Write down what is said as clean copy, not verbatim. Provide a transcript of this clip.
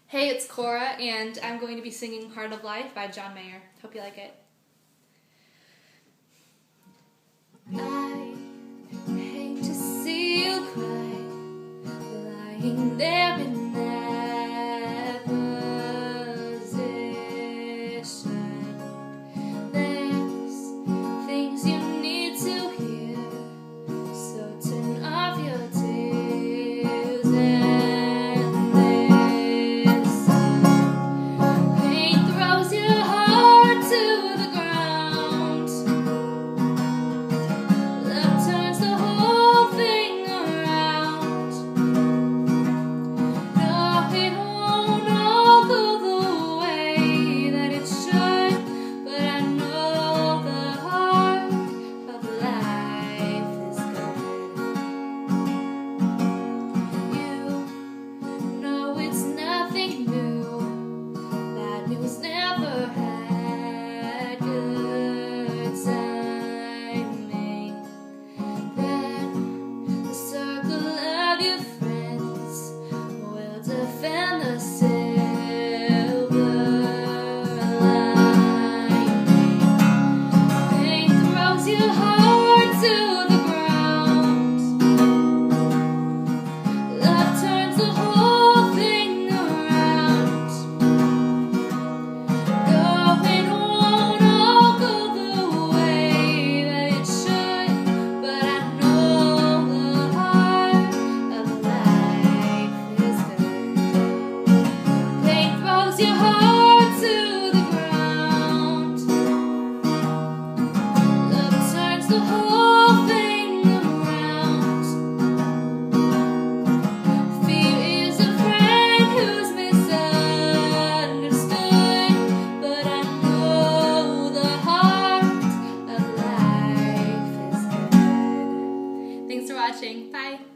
Hey, it's Cora, and I'm going to be singing Heart of Life by John Mayer. Hope you like it. I hate to see you cry, lying there in that position. There's things you need to hear, so turn off your tears and listen. Pain throws your heart to the ground. Love turns the whole thing around. No, it won't all go the way that it should, but I know the heart of life is good. You know it's nothing new. Bad news never had good timing. Then the circle of your friends will defend the silver lining. Pain throws your heart to the ground. Love turns the whole thing around. No, it won't all go the way that it should, but I know the heart of life is good. Pain throws your heart to the ground. Love turns the whole thing around. Fear is a friend who's misunderstood, but I know the heart of life is good. Thanks for watching. Bye.